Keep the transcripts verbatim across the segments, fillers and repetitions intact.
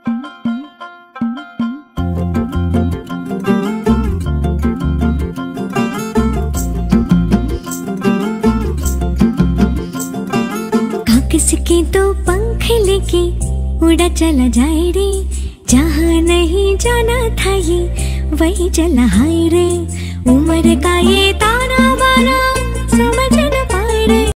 किसके तो पंख लेके उड़ा चला जाए रे, जहाँ नहीं जाना था ये वही चला हाय रे, उम्र का ये ताना बाना समझ न पाए रे।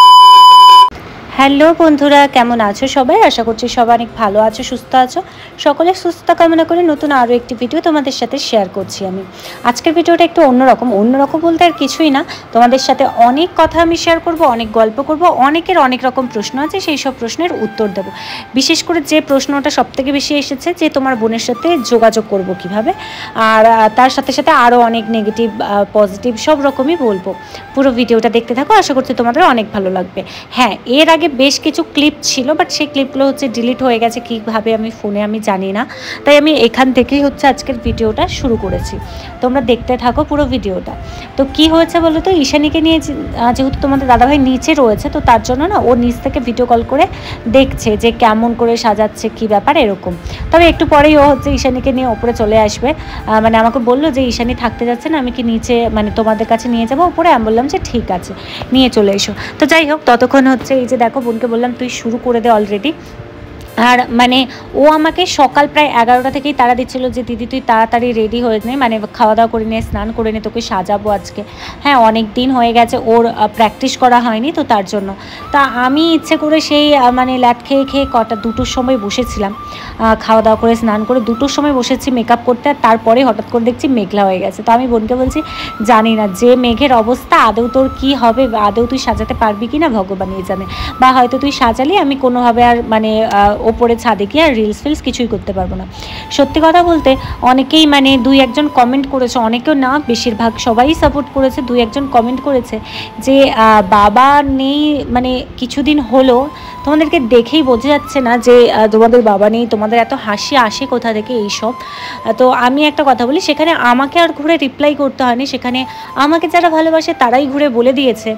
হ্যালো বন্ধুরা, কেমন আছো সবাই? আশা করছি সবাই অনেক ভালো আছো, সুস্থ আছো। সকলের সুস্থতা কামনা করে নতুন আরও একটি ভিডিও তোমাদের সাথে শেয়ার করছি আমি। আজকের ভিডিওটা একটু অন্যরকম অন্যরকম বলতে আর কিছুই না, তোমাদের সাথে অনেক কথা আমি শেয়ার করব, অনেক গল্প করব, অনেকের অনেক রকম প্রশ্ন আছে, সেই সব প্রশ্নের উত্তর দেব। বিশেষ করে যে প্রশ্নটা সবথেকে বেশি এসেছে যে তোমার বোনের সাথে যোগাযোগ করব কিভাবে, আর তার সাথে সাথে আরও অনেক নেগেটিভ পজিটিভ সব রকমই বলবো। পুরো ভিডিওটা দেখতে থাকো, আশা করছি তোমাদের অনেক ভালো লাগবে। হ্যাঁ, এর আগে বেশ কিছু ক্লিপ ছিল, বাট সেই ক্লিপগুলো হচ্ছে ডিলিট হয়ে গেছে কীভাবে আমি ফোনে আমি জানি না, তাই আমি এখান থেকেই হচ্ছে আজকের ভিডিওটা শুরু করেছি। তোমরা দেখতে থাকো পুরো ভিডিওটা। তো কি হয়েছে বলো তো, ঈশানীকে নিয়ে যেহেতু তোমাদের দাদাভাই নিচে রয়েছে, তো তার জন্য না ও নিচ থেকে ভিডিও কল করে দেখছে যে কেমন করে সাজাচ্ছে, কি ব্যাপার এরকম। তবে একটু পরেই ও হচ্ছে ঈশানীকে নিয়ে ওপরে চলে আসবে, মানে আমাকে বললো যে ঈশানী থাকতে যাচ্ছে না, আমি কি নিচে মানে তোমাদের কাছে নিয়ে যাবো ওপরে। আমি বললাম যে ঠিক আছে, নিয়ে চলে এসো। তো যাই হোক, ততক্ষণ হচ্ছে এই যে দেখো বোনকে বললাম তুই শুরু করে দে অলরেডি। আর মানে ও আমাকে সকাল প্রায় এগারোটা থেকেই তাড়া দিচ্ছিলো যে দিদি তুই তাড়াতাড়ি রেডি হয়ে নে, মানে খাওয়া দাওয়া করে নিয়ে স্নান করে নে, তোকে সাজাবো আজকে। হ্যাঁ, অনেক দিন হয়ে গেছে ওর প্র্যাকটিস করা হয়নি, তো তার জন্য তা আমি ইচ্ছে করে সেই মানে ল্যাট খেয়ে খেয়ে কটা দুটোর সময় বসেছিলাম, খাওয়া দাওয়া করে স্নান করে দুটোর সময় বসেছি মেকআপ করতে। আর তারপরে হঠাৎ করে দেখছি মেঘলা হয়ে গেছে। তো আমি বোনকে বলছি জানি না যে মেঘের অবস্থা আদৌ তোর কী হবে, আদৌ তুই সাজাতে পারবি কি না ভগবানই জানে, বা হয়তো তুই সাজালি আমি কোনোভাবে আর মানে ওপরে ছাদে গিয়ে আর রিলস ফিলস কিছুই করতে পারবো না। সত্যি কথা বলতে অনেকেই মানে দুই একজন কমেন্ট করেছে, অনেকেও না বেশিরভাগ সবাই সাপোর্ট করেছে, দুই একজন কমেন্ট করেছে যে বাবা নেই, মানে কিছুদিন হলো তোমাদেরকে দেখেই বোঝা যাচ্ছে না যে তোমাদের বাবা নেই, তোমাদের এত হাসি আসে কোথা থেকে এইসব। তো আমি একটা কথা বলি, সেখানে আমাকে আর ঘুরে রিপ্লাই করতে হয়নি, সেখানে আমাকে যারা ভালোবাসে তারাই ঘুরে বলে দিয়েছে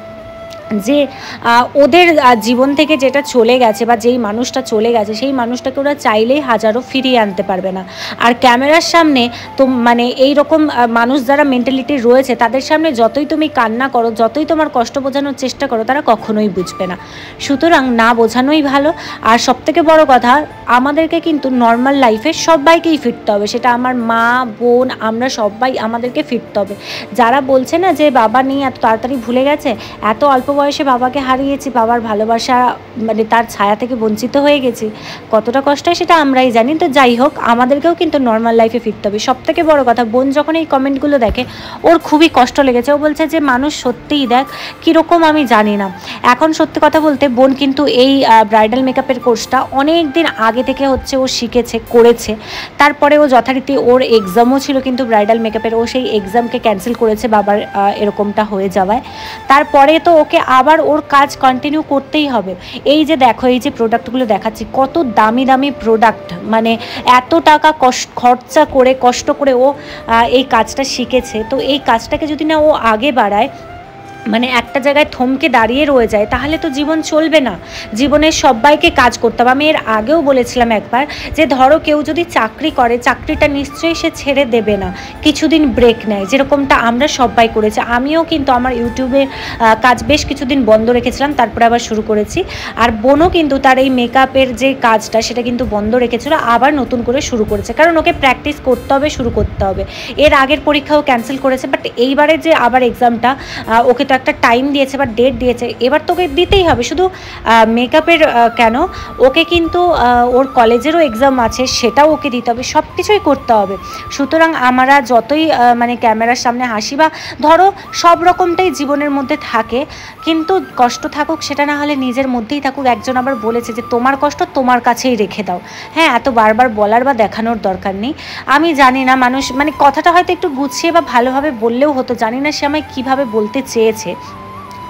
যে ওদের জীবন থেকে যেটা চলে গেছে বা যেই মানুষটা চলে গেছে সেই মানুষটাকে ওরা চাইলেই হাজারো ফিরিয়ে আনতে পারবে না। আর ক্যামেরার সামনে তো মানে এই রকম মানুষ যারা মেন্টালিটি রয়েছে তাদের সামনে যতই তুমি কান্না করো, যতই তোমার কষ্ট বোঝানোর চেষ্টা করো, তারা কখনোই বুঝবে না। সুতরাং না বোঝানোই ভালো। আর সবথেকে বড় কথা, আমাদেরকে কিন্তু নর্মাল লাইফে সবাইকেই ফিরতে হবে, সেটা আমার মা বোন আমরা সবাই আমাদেরকে ফিরতে হবে। যারা বলছে না যে বাবা নেই এত তাড়াতাড়ি ভুলে গেছে, এত অল্প বয়সে বাবাকে হারিয়েছি, বাবার ভালোবাসা মানে তার ছায়া থেকে বঞ্চিত হয়ে গেছি, কতটা কষ্ট হয় সেটা আমরাই জানি। তো যাই হোক, আমাদেরকেও কিন্তু নর্মাল লাইফে ফিরতে হবে। সব থেকে বড়ো কথা, বোন যখন এই কমেন্টগুলো দেখে ওর খুবই কষ্ট লেগেছে। ও বলছে যে মানুষ সত্যিই দেখ কীরকম আমি জানি না। এখন সত্যি কথা বলতে বোন কিন্তু এই ব্রাইডাল মেকআপের কোর্সটা অনেক দিন আগে থেকে হচ্ছে ও শিখেছে, করেছে। তারপরে ও যথারীতি ওর এক্সামও ছিল কিন্তু ব্রাইডাল মেকআপের, ও সেই এক্সামকে ক্যান্সেল করেছে বাবার এরকমটা হয়ে যাওয়ায়। তারপরে তো ওকে আবার ওর কাজ কন্টিনিউ করতেই হবে। এই যে দেখো, এই যে প্রোডাক্টগুলো দেখাচ্ছি, কত দামি দামি প্রোডাক্ট, মানে এত টাকা কষ্ট খরচা করে কষ্ট করে ও এই কাজটা শিখেছে। তো এই কাজটাকে যদি না ও আগে বাড়ায়, মানে একটা জায়গায় থমকে দাঁড়িয়ে রয়ে যায়, তাহলে তো জীবন চলবে না। জীবনের সবাইকে কাজ করতে হবে। আমি এর আগেও বলেছিলাম একবার যে ধরো কেউ যদি চাকরি করে, চাকরিটা নিশ্চয়ই সে ছেড়ে দেবে না, কিছুদিন ব্রেক নেয়, যেরকমটা আমরা সবাই করেছি। আমিও কিন্তু আমার ইউটিউবের কাজ বেশ কিছুদিন বন্ধ রেখেছিলাম, তারপরে আবার শুরু করেছি। আর বোনও কিন্তু তার এই মেকআপের যে কাজটা সেটা কিন্তু বন্ধ রেখেছিল, আবার নতুন করে শুরু করেছে, কারণ ওকে প্র্যাকটিস করতে হবে, শুরু করতে হবে। এর আগের পরীক্ষাও ক্যান্সেল করেছে, বাট এইবারে যে আবার এক্সামটা ওকে একটা টাইম দিয়েছে বা ডেট দিয়েছে, এবার তোকে দিতেই হবে। শুধু মেকআপের কেন, ওকে কিন্তু ওর কলেজেরও এক্সাম আছে, সেটাও ওকে দিতে হবে, সব কিছুই করতে হবে। সুতরাং আমরা যতই মানে ক্যামেরার সামনে হাসি বা ধরো সব রকমটাই জীবনের মধ্যে থাকে, কিন্তু কষ্ট থাকুক সেটা না হলে নিজের মধ্যেই থাকুক। একজন আবার বলেছে যে তোমার কষ্ট তোমার কাছেই রেখে দাও। হ্যাঁ, এত বারবার বলার বা দেখানোর দরকার নেই। আমি জানি না মানুষ মানে কথাটা হয়তো একটু গুছিয়ে বা ভালোভাবে বললেও হতো, জানি না সে আমায় কীভাবে বলতে চেয়েছে।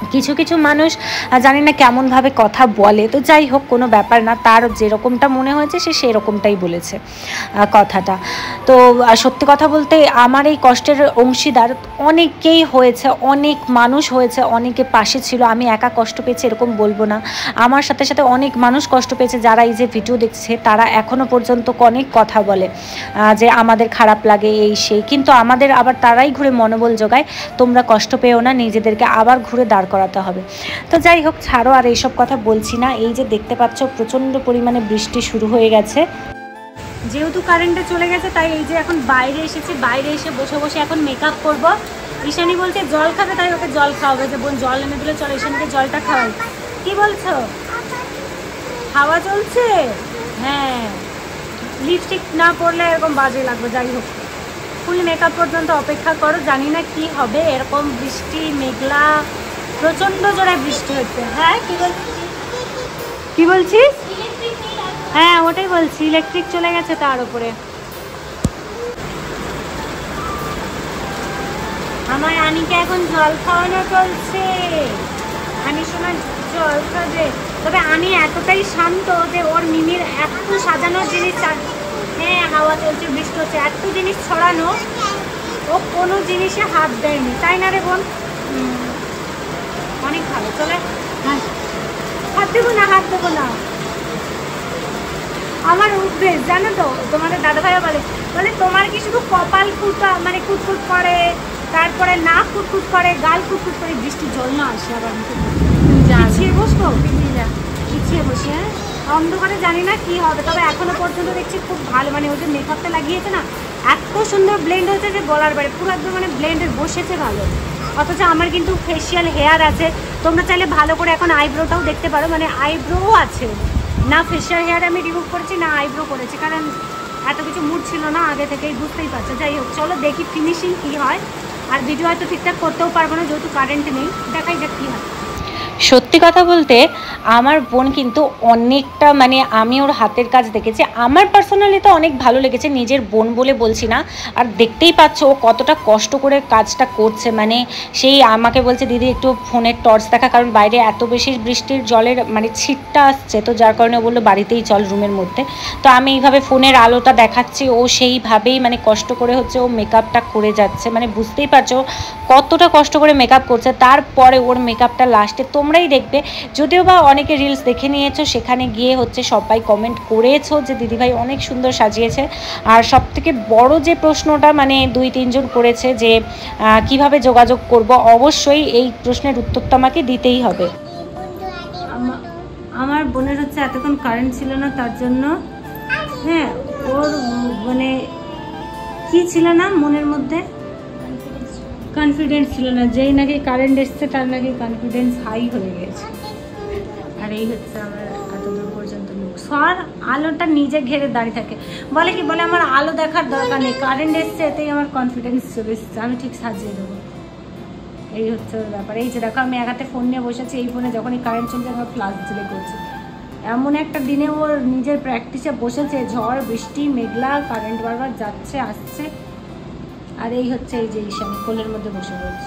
কিছু কিছু মানুষ জানি না কেমনভাবে কথা বলে, তো যাই হোক কোনো ব্যাপার না, তার যেরকমটা মনে হয়েছে সে সেরকমটাই বলেছে কথাটা। তো সত্যি কথা বলতে আমার এই কষ্টের অংশীদার অনেকেই হয়েছে, অনেক মানুষ হয়েছে, অনেকে পাশে ছিল। আমি একা কষ্ট পেয়েছি এরকম বলবো না, আমার সাথে সাথে অনেক মানুষ কষ্ট পেয়েছে। যারা এই যে ভিডিও দেখছে তারা এখনও পর্যন্ত অনেক কথা বলে যে আমাদের খারাপ লাগে এই সেই, কিন্তু আমাদের আবার তারাই ঘুরে মনোবল যোগায়, তোমরা কষ্ট পেও না, নিজেদেরকে আবার ঘুরে দাঁড় করাতে হবে। তো যাই হোক ছাড়ো, আর এইসব কথা বলছি না। এই যে দেখতে পাচ্ছ প্রচণ্ড পরিমাণে বৃষ্টি শুরু হয়ে গেছে, যেহেতু কারেন্টটা চলে গেছে তাই এই যে এখন বাইরে এসেছি, বাইরে এসে বসে বসে এখন মেকআপ করবো। ঈশানী বলছে জল খাবে, তাই ওকে জল খাওয়াবে, যে বোন জল এনে দিলে চলো ঈশানীকে জলটা খাওয়াই। কি বলছো? হাওয়া চলছে? হ্যাঁ, লিপস্টিক না পরলে এরকম বাজে লাগবে। যাই হোক ফুল মেকআপ পর্যন্ত অপেক্ষা করো, জানি না কি হবে, এরকম বৃষ্টি মেঘলা প্রচণ্ড জোরে বৃষ্টি হচ্ছে। হ্যাঁ কি বল কি বলছিস? হ্যাঁ ওটাই বলছি, ইলেকট্রিক চলে গেছে তার উপরে। আমার আনিকে এখন জল খাওয়ানো চলছে, আনি শোনা জল খাবে। তবে আনি এতটাই শান্ত যে ওর মিমির এত সাজানো জিনিস, হ্যাঁ হাওয়া চলছে বৃষ্টি হচ্ছে, এত জিনিস ছড়ানো, ও কোনো জিনিসে হাত দেয়নি, তাই না রে বোন? অনেক ভালো। চলে হাত দেবো না, হাত দেবো না, আমার অভ্যেস জানো তো। তোমাদের দাদাভাইও বলে বলে তোমার কি শুধু কপাল ফুটা মানে কুটকুট করে, তারপরে নাক কুটকুট করে, গাল কুটকুট করে, বৃষ্টির জল না আসে আবার পিছিয়ে বসবো, পিছিয়ে বসে। হ্যাঁ অন্ধকারে জানি না কি হবে, তবে এখনো পর্যন্ত দেখছি খুব ভালো, মানে ওই যে মেকআপটা লাগিয়েছে না এত সুন্দর ব্লেন্ড হয়েছে যে বলার বাইরে, পুরো একদম মানে ব্লেন্ডের বসেছে ভালো। অথচ আমার কিন্তু ফেসিয়াল হেয়ার আছে, তোমরা চাইলে ভালো করে এখন আইব্রোটাও দেখতে পারো, মানে আইব্রোও আছে না, ফেসিয়াল হেয়ার আমি রিমুভ করেছি না আইব্রো করেছি, কারণ এত কিছু মুড ছিল না আগে থেকেই, বুঝতেই পারছো। যাই হোক চলো দেখি ফিনিশিং কী হয়, আর ভিডিও হয়তো ঠিকঠাক করতেও পারবো না যেহেতু কারেন্ট নেই, দেখাই যাক কী হয়। সত্যি কথা বলতে আমার বোন কিন্তু অনেকটা, মানে আমি ওর হাতের কাজ দেখেছি, আমার পার্সোনালি তো অনেক ভালো লেগেছে, নিজের বোন বলে বলছি না। আর দেখতেই পাচ্ছ ও কতটা কষ্ট করে কাজটা করছে, মানে সেই আমাকে বলছে দিদি একটু ফোনের টর্চ দেখা, কারণ বাইরে এত বেশি বৃষ্টির জলের মানে ছিটটা আসছে, তো যার কারণে বললো বাড়িতেই চল রুমের মধ্যে। তো আমি এইভাবে ফোনের আলোটা দেখাচ্ছি, ও সেইভাবেই মানে কষ্ট করে হচ্ছে ও মেকআপটা করে যাচ্ছে, মানে বুঝতেই পারছো কতটা কষ্ট করে মেকআপ করছে। তারপরে ওর মেকআপটা লাস্টে তোমরাই দেখবে, যদিও বা অনেকে রিলস দেখে নিয়েছো, সেখানে গিয়ে হচ্ছে সবাই কমেন্ট করেছো যে দিদিভাই অনেক সুন্দর সাজিয়েছে। আর সবথেকে বড় যে প্রশ্নটা মানে দুই তিনজন করেছে যে কিভাবে যোগাযোগ করব, অবশ্যই এই প্রশ্নের উত্তরটা আমাকে দিতেই হবে। আমার বোনের হচ্ছে এতক্ষণ কারেন্ট ছিল না, তার জন্য হ্যাঁ ওর মানে কি ছিল না মনের মধ্যে, কনফিডেন্স ছিল না, যেই নাকি কারেন্ট এসছে তার নাকি কনফিডেন্স হাই হয়ে গেছে। আর এই হচ্ছে আমার এত দূর পর্যন্ত মুখ, সর আলোটা নিজে ঘেরে দাঁড়িয়ে থাকে, বলে কি বলে আমার আলো দেখার দরকার নেই, কারেন্ট এসছে এতেই আমার কনফিডেন্স চলে এসছে, আমি ঠিক সাজিয়ে দেবো। এই হচ্ছে ওর ব্যাপার। এই যে দেখো আমি এক হাতে ফোন নিয়ে বসেছি, এই ফোনে যখনই কারেন্ট চলছে আমার ফ্লাশ ঝেলে করছে। এমন একটা দিনে ওর নিজের প্র্যাকটিসে বসেছে, ঝড় বৃষ্টি মেঘলা, কারেন্ট বারবার যাচ্ছে আসছে। আর এই হচ্ছে এই যে ঈশানী কোলের মধ্যে বসে রয়েছে।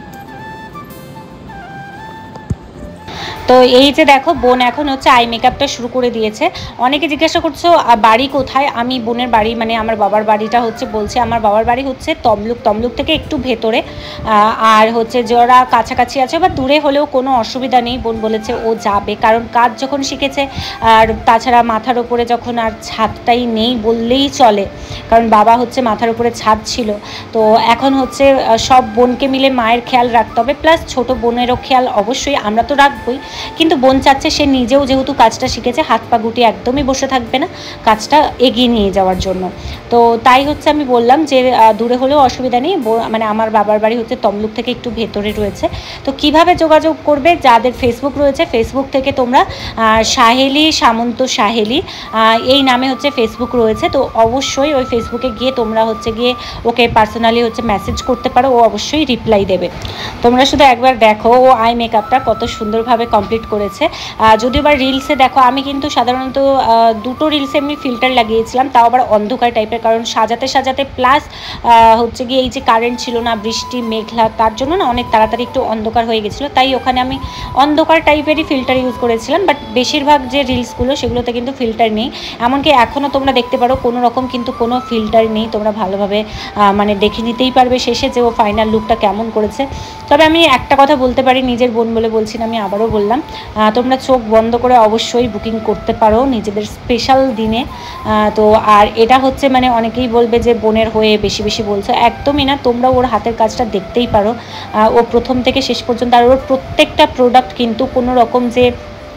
তো এই যে দেখো বোন এখন হচ্ছে আই মেকআপটা শুরু করে দিয়েছে। অনেকে জিজ্ঞাসা করছো বাড়ি কোথায়, আমি বোনের বাড়ি মানে আমার বাবার বাড়িটা হচ্ছে বলছে, আমার বাবার বাড়ি হচ্ছে তমলুক, তমলুক থেকে একটু ভেতরে। আর হচ্ছে যারা কাছাকাছি আছে বা দূরে হলেও কোনো অসুবিধা নেই, বোন বলেছে ও যাবে, কারণ কাজ যখন শিখেছে, আর তাছাড়া মাথার ওপরে যখন আর ছাদটাই নেই বললেই চলে, কারণ বাবা হচ্ছে মাথার উপরে ছাদ ছিল, তো এখন হচ্ছে সব বোনকে মিলে মায়ের খেয়াল রাখতে হবে, প্লাস ছোট বোনেরও খেয়াল অবশ্যই আমরা তো রাখবই, কিন্তু বোন চাচ্ছে সে নিজেও যেহেতু কাজটা শিখেছে হাত পা গুটিয়ে একদমই বসে থাকবে না, কাজটা এগিয়ে নিয়ে যাওয়ার জন্য। তো তাই হচ্ছে আমি বললাম যে দূরে হলেও অসুবিধা নেই, মানে আমার বাবার বাড়ি হচ্ছে তমলুক থেকে একটু ভেতরে রয়েছে। তো কিভাবে যোগাযোগ করবে, যাদের ফেসবুক রয়েছে ফেসবুক থেকে তোমরা সাহেলি সামন্ত সাহেলি এই নামে হচ্ছে ফেসবুক রয়েছে, তো অবশ্যই ওই ফেসবুক ফেসবুকে গিয়ে তোমরা হচ্ছে গিয়ে ওকে পার্সোনালি হচ্ছে মেসেজ করতে পারো, ও অবশ্যই রিপ্লাই দেবে। তোমরা শুধু একবার দেখো ও আই মেকআপটা কত সুন্দরভাবে কমপ্লিট করেছে। যদিও বা রিলসে দেখো আমি কিন্তু সাধারণত দুটো রিলসে এমনি ফিল্টার লাগিয়েছিলাম, তাও আবার অন্ধকার টাইপের, কারণ সাজাতে সাজাতে প্লাস হচ্ছে গিয়ে এই যে কারেন্ট ছিল না, বৃষ্টি মেঘলা, তার জন্য না অনেক তাড়াতাড়ি একটু অন্ধকার হয়ে গেছিলো, তাই ওখানে আমি অন্ধকার টাইপেরই ফিল্টার ইউজ করেছিলাম। বাট বেশিরভাগ যে রিলসগুলো সেগুলোতে কিন্তু ফিল্টার নেই, এমনকি এখনও তোমরা দেখতে পারো কোনো রকম কিন্তু কোনো ফিল্টার নেই। তোমরা ভালোভাবে মানে দেখে নিতেই পারবে শেষে যে ও ফাইনাল লুকটা কেমন করেছে। তবে আমি একটা কথা বলতে পারি, নিজের বোন বলে বলছি না, আমি আবারও বললাম, তোমরা চোখ বন্ধ করে অবশ্যই বুকিং করতে পারো নিজেদের স্পেশাল দিনে। তো আর এটা হচ্ছে মানে অনেকেই বলবে যে বোনের হয়ে বেশি বেশি বলছো, একদমই না। তোমরা ওর হাতের কাজটা দেখতেই পারো, ও প্রথম থেকে শেষ পর্যন্ত, আর ওর প্রত্যেকটা প্রোডাক্ট কিন্তু কোনো রকম যে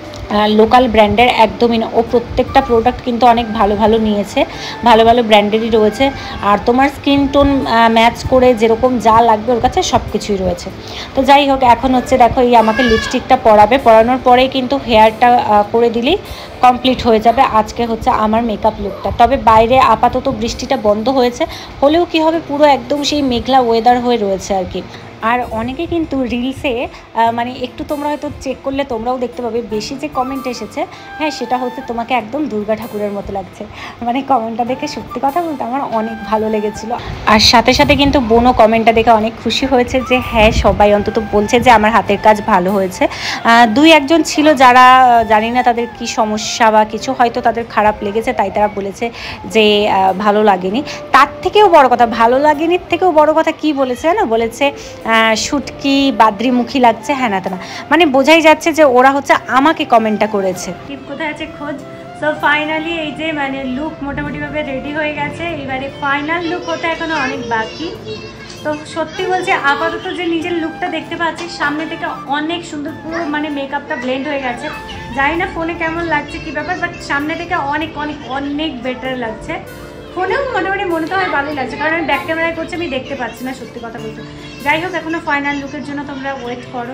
লোকাল ব্র্যান্ডের একদমই না, ও প্রত্যেকটা প্রোডাক্ট কিন্তু অনেক ভালো ভালো নিয়েছে, ভালো ভালো ব্র্যান্ডেরই রয়েছে। আর তোমার স্কিন টোন ম্যাচ করে যেরকম যা লাগবে ওর কাছে সব কিছুই রয়েছে। তো যাই হোক, এখন হচ্ছে দেখো এই আমাকে লিপস্টিকটা পরাবে, পরানোর পরেই কিন্তু হেয়ারটা করে দিলেই কমপ্লিট হয়ে যাবে আজকে হচ্ছে আমার মেকআপ লুকটা। তবে বাইরে আপাতত বৃষ্টিটা বন্ধ হয়েছে, হলেও কি হবে, পুরো একদম সেই মেঘলা ওয়েদার হয়ে রয়েছে আর কি। আর অনেকে কিন্তু রিলসে মানে একটু তোমরা হয়তো চেক করলে তোমরাও দেখতে পাবে, বেশি যে কমেন্ট এসেছে, হ্যাঁ সেটা হচ্ছে তোমাকে একদম দুর্গা ঠাকুরের মতো লাগছে। মানে কমেন্টটা দেখে সত্যি কথা বলতে আমার অনেক ভালো লেগেছিলো। আর সাথে সাথে কিন্তু বোনও কমেন্টটা দেখে অনেক খুশি হয়েছে যে হ্যাঁ সবাই অন্তত বলছে যে আমার হাতের কাজ ভালো হয়েছে। দুই একজন ছিল যারা জানি না তাদের কি সমস্যা বা কিছু হয়তো তাদের খারাপ লেগেছে, তাই তারা বলেছে যে ভালো লাগেনি। তার থেকেও বড় কথা, ভালো লাগেনির থেকেও বড় কথা কি বলেছে না, বলেছে শুটকি বাদ্রিমুখী লাগছে, হ্যাঁ না তা না, মানে বোঝাই যাচ্ছে যে ওরা হচ্ছে আমাকে কমেন্টটা করেছে। কোথায় আছে খোঁজ। সো ফাইনালি এই যে মানে লুক মোটামুটিভাবে রেডি হয়ে গেছে, এবারে ফাইনাল লুক হতে এখনো অনেক বাকি। তো সত্যি বলছি আপাতত যে নিজের লুকটা দেখতে পাচ্ছি সামনে থেকে অনেক সুন্দর, পুরো মানে মেকআপটা ব্লেন্ড হয়ে গেছে। জানি না ফোনে কেমন লাগছে কি ব্যাপার, বাট সামনে থেকে অনেক অনেক অনেক বেটার লাগছে। ফোনেও মোটামুটি মনে তো হয় ভালোই লাগছে, কারণ আমি ব্যাক ক্যামেরায় করছি, আমি দেখতে পাচ্ছি না সত্যি কথা বলতে। যাই হোক, এখনো ফাইনাল লুকের জন্য তোমরা ওয়েট করো।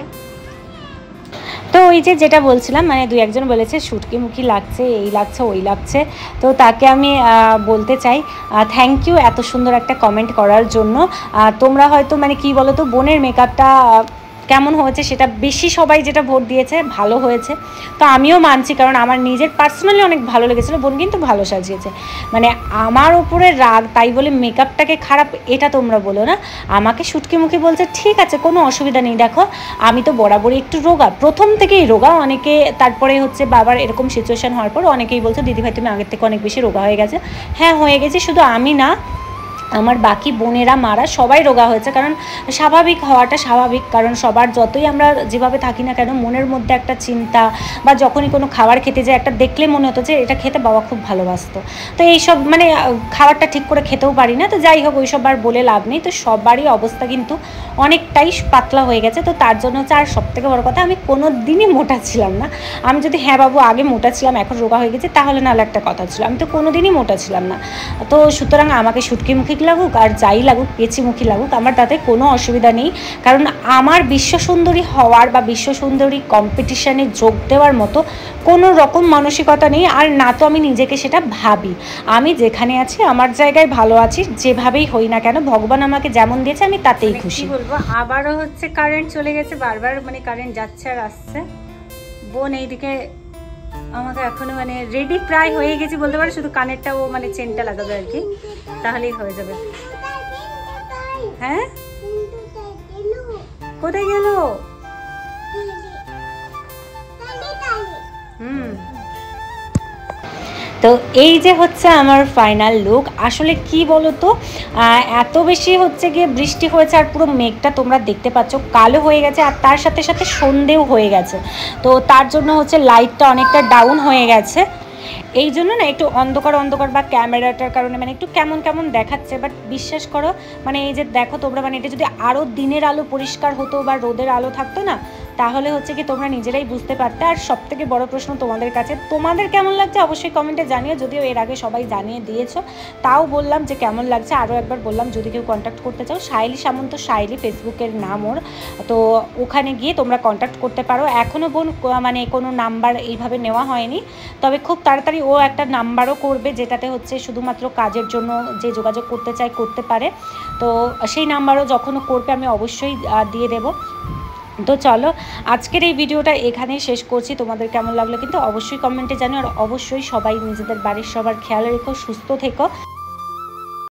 তো ওই যে যেটা বলছিলাম, মানে দুই একজন বলেছে শুটকিমুখী লাগছে, এই লাগছে ওই লাগছে, তো তাকে আমি বলতে চাই থ্যাংক ইউ এত সুন্দর একটা কমেন্ট করার জন্য। তোমরা হয়তো মানে কি বলো তো, বোনের মেকআপটা কেমন হয়েছে সেটা বেশি সবাই যেটা ভোট দিয়েছে ভালো হয়েছে, তো আমিও মানছি, কারণ আমার নিজের পার্সোনালি অনেক ভালো লেগেছিলো। বোন কিন্তু ভালো সাজিয়েছে, মানে আমার ওপরে রাগ তাই বলে মেকআপটাকে খারাপ এটা তোমরা বলো না। আমাকে শুটকিমুখী বলছে, ঠিক আছে কোনো অসুবিধা নেই। দেখো আমি তো বরাবরই একটু রোগা, প্রথম থেকেই রোগা। অনেকে তারপরে হচ্ছে বাবার এরকম সিচুয়েশান হওয়ার পর অনেকেই বলছে দিদিভাই তুমি আগের থেকে অনেক বেশি রোগা হয়ে গেছে। হ্যাঁ হয়ে গেছে, শুধু আমি না, আমার বাকি বোনেরা মারা সবাই রোগা হয়েছে, কারণ স্বাভাবিক হওয়াটা স্বাভাবিক, কারণ সবার যতই আমরা যেভাবে থাকি না কেন মনের মধ্যে একটা চিন্তা, বা যখনই কোনো খাবার খেতে যায় একটা দেখলে মনে হতো যে এটা খেতে বাবা খুব ভালোবাসতো, তো এইসব মানে খাবারটা ঠিক করে খেতেও পারি না। তো যাই হোক ওইসব আর বলে লাভ নেই। তো সবারই অবস্থা কিন্তু অনেকটাই পাতলা হয়ে গেছে, তো তার জন্য হচ্ছে, আর সবথেকে বড় কথা আমি কোনো দিনই মোটা ছিলাম না। আমি যদি হ্যাঁ বাবু আগে মোটা ছিলাম এখন রোগা হয়ে গেছে তাহলে নাহলে একটা কথা ছিল, আমি তো কোনো দিনই মোটা ছিলাম না। তো সুতরাং আমাকে শুটকিমুখী লাগুক আর যাই লাগুক, পেঁচিমুখী লাগুক, আমার তাতে কোনো অসুবিধা নেই, কারণ আমার বিশ্ব সুন্দরী হওয়ার বা বিশ্ব সুন্দরী কম্পিটিশানে যোগ দেওয়ার মতো কোনো রকম মানসিকতা নেই, আর না তো আমি নিজেকে সেটা ভাবি। আমি যেখানে আছি আমার জায়গায় ভালো আছি, যেভাবেই হই না কেন ভগবান আমাকে যেমন দিয়েছে আমি তাতেই খুশি। বলবো আবারও হচ্ছে কারেন্ট চলে গেছে, বারবার মানে কারেন্ট যাচ্ছে আর আসছে। বোন এইদিকে আমাকে এখনো মানে রেডি প্রায় হয়ে গেছি বলতে পারো, শুধু কানেরটা ও মানে চেনটা লাগাবে আর কি, তাহলেই হয়ে যাবে। হ্যাঁ কোথায় গেল? হুম তো এই যে হচ্ছে আমার ফাইনাল লুক। আসলে কি বলো তো, এত বেশি হচ্ছে গিয়ে বৃষ্টি হয়েছে আর পুরো মেঘটা তোমরা দেখতে পাচ্ছ কালো হয়ে গেছে, আর তার সাথে সাথে সন্ধেও হয়ে গেছে, তো তার জন্য হচ্ছে লাইটটা অনেকটা ডাউন হয়ে গেছে, এই জন্য না একটু অন্ধকার অন্ধকার বা ক্যামেরাটার কারণে মানে একটু কেমন কেমন দেখাচ্ছে। বাট বিশ্বাস করো মানে এই যে দেখো তোমরা, মানে এটা যদি আরও দিনের আলো পরিষ্কার হতো বা রোদের আলো থাকতো না তাহলে হচ্ছে কি তোমরা নিজেরাই বুঝতে পারতে। আর সবথেকে বড় প্রশ্ন তোমাদের কাছে, তোমাদের কেমন লাগছে অবশ্যই কমেন্টে জানিও। যদিও এর আগে সবাই জানিয়ে দিয়েছো, তাও বললাম যে কেমন লাগছে, আরও একবার বললাম যদি কেউ কন্ট্যাক্ট করতে চাও, সায়লি সামন্ত সায়লি ফেসবুকের নাম ওর, তো ওখানে গিয়ে তোমরা কন্ট্যাক্ট করতে পারো। এখনও বোন মানে কোনো নাম্বার এইভাবে নেওয়া হয়নি, তবে খুব তাড়াতাড়ি ও একটা নাম্বারও করবে, যেটাতে হচ্ছে শুধুমাত্র কাজের জন্য যে যোগাযোগ করতে চায় করতে পারে। তো সেই নাম্বারও যখন করবে আমি অবশ্যই দিয়ে দেবো। তো চলো আজকের এই ভিডিওটা এখানেই শেষ করছি। তোমাদের কেমন লাগলো কিন্তু অবশ্যই কমেন্টে জানিও। আর অবশ্যই সবাই নিজেদের বাড়ির সবার খেয়াল রেখো, সুস্থ থেকো।